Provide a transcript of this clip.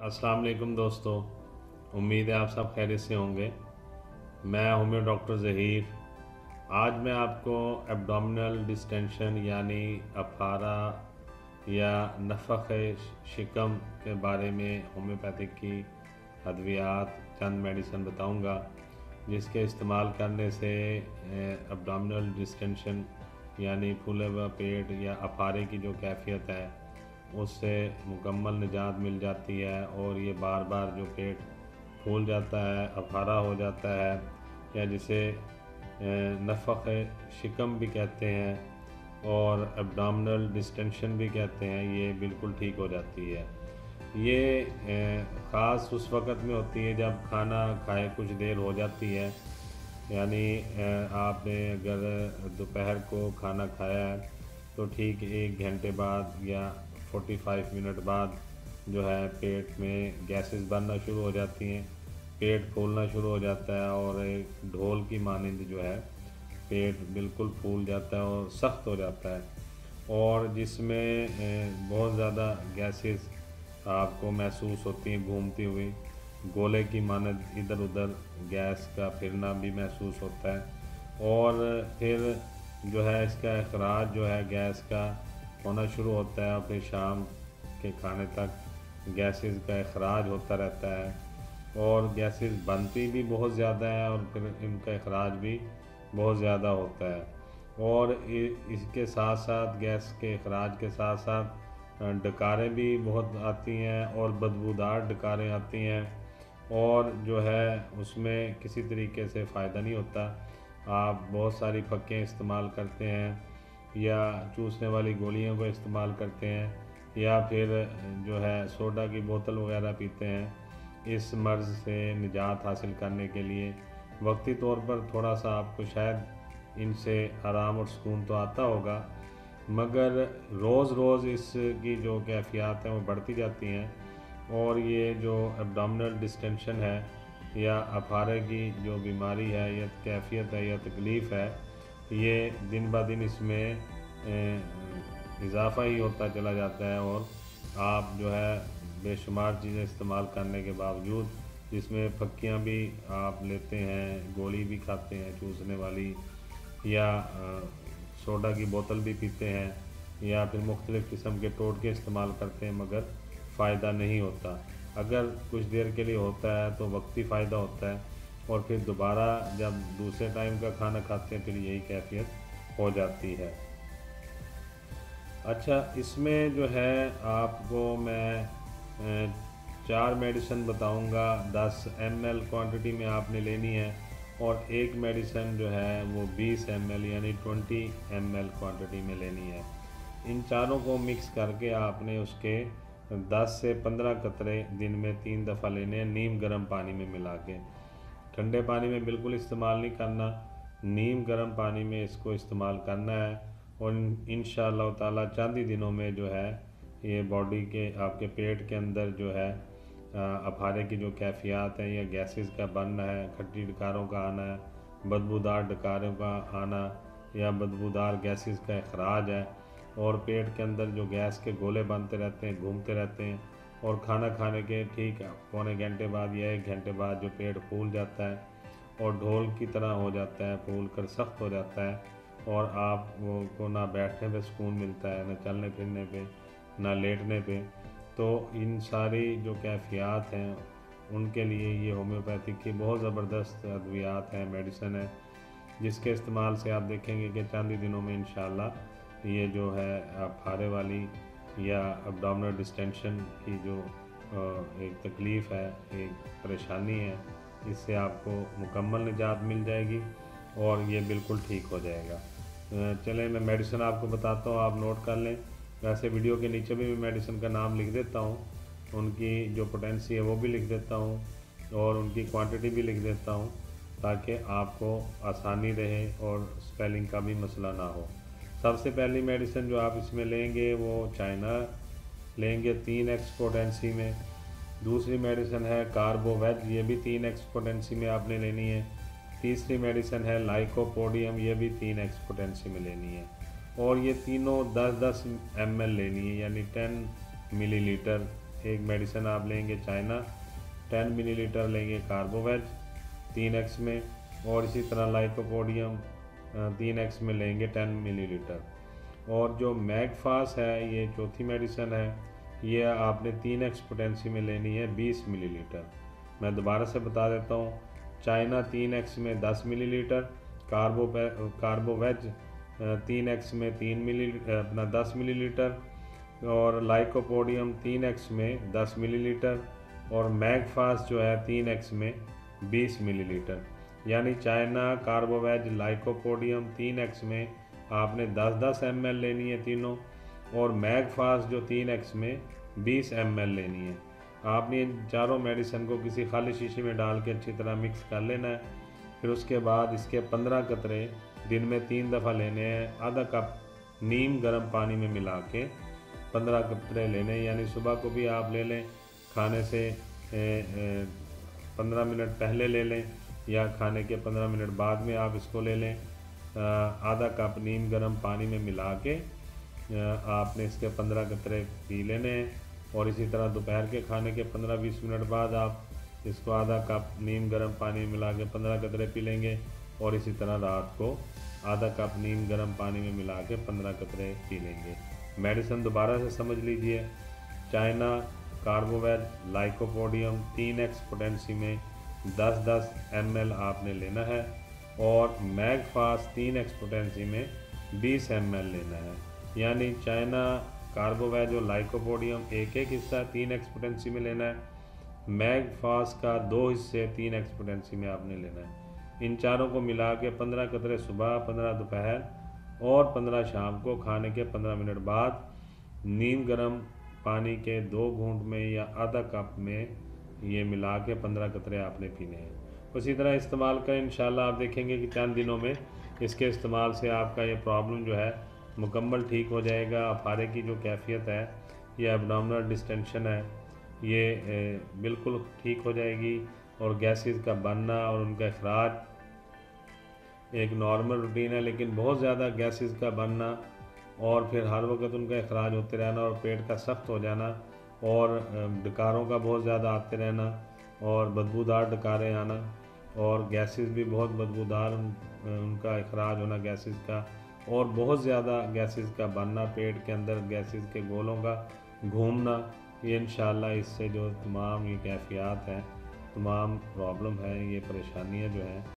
अस्सलाम वालेकुम दोस्तों, उम्मीद है आप सब खैरियत से होंगे। मैं होम्यो डॉक्टर ज़हीर। आज मैं आपको एब्डोमिनल डिस्टेंशन यानी अफारा या नफ़ख़ शिकम के बारे में होम्योपैथिक की अद्वियात चंद मेडिसिन बताऊंगा, जिसके इस्तेमाल करने से एब्डोमिनल डिस्टेंशन यानी फूले हुआ पेट या अफारे की जो कैफियत है उससे मुकम्मल निजात मिल जाती है। और ये बार बार जो पेट फूल जाता है, अफारा हो जाता है, या जिसे नफ़ख़ शिकम भी कहते हैं और एब्डोमिनल डिस्टेंशन भी कहते हैं, ये बिल्कुल ठीक हो जाती है। ये ख़ास उस वक़्त में होती है जब खाना खाए कुछ देर हो जाती है, यानी आपने अगर दोपहर को खाना खाया है तो ठीक 1 घंटे बाद या 45 मिनट बाद जो है पेट में गैसेस बनना शुरू हो जाती हैं, पेट फूलना शुरू हो जाता है और एक ढोल की मानिंद जो है पेट बिल्कुल फूल जाता है और सख्त हो जाता है, और जिसमें बहुत ज़्यादा गैसेस आपको महसूस होती हैं, घूमती हुई गोले की मानद इधर उधर गैस का फिरना भी महसूस होता है। और फिर जो है इसका अखराज जो है गैस का होना शुरू होता है और फिर शाम के खाने तक गैसेस का अखराज होता रहता है और गैसेस बनती भी बहुत ज़्यादा है और फिर इनका अखराज भी बहुत ज़्यादा होता है। और इसके साथ साथ गैस के अखराज के साथ साथ डकारें भी बहुत आती हैं और बदबूदार डकारें आती हैं, और जो है उसमें किसी तरीके से फ़ायदा नहीं होता। आप बहुत सारी फक्कें इस्तेमाल करते हैं या चूसने वाली गोलियों को इस्तेमाल करते हैं या फिर जो है सोडा की बोतल वगैरह पीते हैं। इस मर्ज़ से निजात हासिल करने के लिए वक्ती तौर पर थोड़ा सा आपको शायद इनसे आराम और सुकून तो आता होगा, मगर रोज़ रोज़ इसकी जो कैफियत हैं वो बढ़ती जाती हैं। और ये जो एब्डोमिनल डिस्टेंशन है या अफारे की जो बीमारी है या कैफियत है या तकलीफ़ है, ये दिन ब दिन इसमें इजाफ़ा ही होता चला जाता है। और आप जो है बेशुमार चीज़ें इस्तेमाल करने के बावजूद, जिसमें फक्कियाँ भी आप लेते हैं, गोली भी खाते हैं चूसने वाली, या सोडा की बोतल भी पीते हैं, या फिर मुख्तलिफ़ किस्म के टोटके इस्तेमाल करते हैं, मगर फ़ायदा नहीं होता। अगर कुछ देर के लिए होता है तो वक्ती फ़ायदा होता है और फिर दोबारा जब दूसरे टाइम का खाना खाते हैं फिर यही कैफियत हो जाती है। अच्छा, इसमें जो है आपको मैं 4 मेडिसिन बताऊंगा। 10 ml क्वांटिटी में आपने लेनी है और एक मेडिसिन जो है वो 20 ml यानी 20 ml क्वांटिटी में लेनी है। इन चारों को मिक्स करके आपने उसके 10 से 15 कतरे दिन में 3 दफ़ा लेने हैं, नीम गर्म पानी में मिला के। ठंडे पानी में बिल्कुल इस्तेमाल नहीं करना, नीम गर्म पानी में इसको इस्तेमाल करना है। और इंशाअल्लाह ताला चंद ही दिनों में जो है ये बॉडी के आपके पेट के अंदर जो है अफारे की जो कैफियत है या गैसेस का बनना है, खट्टी डकारों का आना है, बदबूदार डकारों का आना या बदबूदार गैसेस का अखराज है, और पेट के अंदर जो गैस के गोले बनते रहते हैं, घूमते रहते हैं, और खाना खाने के ठीक पौने घंटे बाद या 1 घंटे बाद जो पेट फूल जाता है और ढोल की तरह हो जाता है, फूल कर सख्त हो जाता है, और आप वो को ना बैठने पे सुकून मिलता है, ना चलने फिरने पे, ना लेटने पे। तो इन सारी जो कैफियत हैं उनके लिए ये होम्योपैथिक की बहुत ज़बरदस्त अद्वियात हैं, मेडिसिन है, जिसके इस्तेमाल से आप देखेंगे कि चंद ही दिनों में इंशाअल्लाह ये जो है अफारे वाली या एब्डोमिनल डिस्टेंशन की जो एक तकलीफ़ है, एक परेशानी है, इससे आपको मुकम्मल निजात मिल जाएगी और ये बिल्कुल ठीक हो जाएगा। चलें मैं मेडिसिन आपको बताता हूँ, आप नोट कर लें। वैसे वीडियो के नीचे भी मैं मेडिसिन का नाम लिख देता हूँ, उनकी जो पोटेंसी है वो भी लिख देता हूँ और उनकी क्वांटिटी भी लिख देता हूँ, ताकि आपको आसानी रहे और स्पेलिंग का भी मसला ना हो। सबसे पहली मेडिसिन जो आप इसमें लेंगे वो चाइना लेंगे 3x पोटेंसी में। दूसरी मेडिसिन है कार्बोवेज, ये भी 3x पोटेंसी में आपने लेनी है। तीसरी मेडिसिन है लाइकोपोडियम, ये भी 3x पोटेंसी में लेनी है। और ये तीनों 10-10 ml लेनी है, यानी 10 मिलीलीटर ایک میڈیسن آپ لیں گے چائنا 10 ملی لیٹر لیں گے کاربوویج 3x میں، اور اسی طرح لائکوپوڈیم 3x میں لیں گے 10 ملی لیٹر۔ اور جو میگ فاس ہے یہ چوتھی میڈیسن ہے، یہ آپ نے 3x پوٹینسی میں لینی ہے 20 ملی لیٹر۔ میں دوبارہ سے بتا دیتا ہوں، چائنا 3x میں 10 ملی لیٹر، کاربوویج 3x میں 10 ملی لیٹر، اور لائکوپوڈیم 3x میں 10 ملی لیٹر، اور میگ فاس جو ہے 3x میں 20 ملی لیٹر۔ یعنی چائنا، کاربوویج، لائکوپوڈیم 3x میں آپ نے 10 ایم ایل لینی ہے تینوں، اور میگ فاس جو 3x میں 20 ایم ایل لینی ہے۔ آپ نے ان چاروں میڈیسن کو کسی خالی شیشے میں ڈال کے اچھی طرح مکس کر لینا ہے۔ پھر اس کے بعد اس کے 15 قطرے دن میں 3 دفعہ لینے ہیں، آدھا کپ نیم گرم پانی میں ملا کے 15 قطرے لینے ہیں، یعنی صبح کو بھی آپ لے لیں، کھانے سے 15 منٹ پہلے لے لیں، یا کھانے کے 15 منٹ بعد میں آپ اس کو لے لیں۔ آدھا کپ نیم گرم پانی میں ملا کے آپ نے اس کے 15 قطرے پی لینے ہیں، اور اسی طرح دوپہر کے کھانے کے 15-20 منٹ بعد آپ اس کو آدھا کپ نیم گرم پانی میں ملا کے 15 قطرے پی لیں گے، اور اسی طرح رات کو آدھا کپ نیم گرم پانی میں ملا کے 15 قطرے پی لیں گے۔ میڈیسن دوبارہ سے سمجھ لیجئے، چائنا، کاربوویج، لائکوپوڈیم 3x پوٹینسی میں 10 ایم ایل آپ نے لینا ہے، اور میگ فاس 3x پوٹینسی میں 20 ایم ایل لینا ہے۔ یعنی چائنا، کاربوویج اور لائکوپوڈیم ایک حصہ 3x پوٹینسی میں لینا ہے، میگ فاس کا 2 حصے 3x پوٹینسی میں آپ نے لینا ہے۔ ان چاروں کو ملا کے 15 قطرے صبح، 15 دوپہر اور 15 شام کو کھانے کے 15 منٹ بعد نیم گرم پانی کے 2 گھونٹ میں یا آدھا کپ میں یہ ملا کے 15 قطرے آپ نے پینے ہیں۔ اسی طرح استعمال کریں، انشاءاللہ آپ دیکھیں گے کہ چند دنوں میں اس کے استعمال سے آپ کا یہ پرابلم جو ہے مکمل ٹھیک ہو جائے گا۔ افارے کی جو کیفیت ہے، یہ ایبڈومنل ڈسٹینشن ہے، یہ بالکل ٹھیک ہو جائے گی، اور گیسز کا بننا اور ان کا اخراج ایک نارمل روٹین ہے، لیکن بہت زیادہ گیسز کا بننا اور پھر ہر وقت ان کا اخراج ہوتے رہنا اور پیٹ کا سخت ہو جانا، اور ڈکاروں کا بہت زیادہ آتے رہنا، اور بدبودار ڈکاریں آنا، اور گیسز بھی بہت بدبودار ان کا اخراج ہونا گیسز کا، اور بہت زیادہ گیسز کا بننا، پیٹ کے اندر گیسز کے گولوں کا گھومنا، یہ انشاءاللہ اس سے جو تمام یہ کیفیات ہیں، تمام پرابلم ہیں، یہ پریشانیاں جو ہیں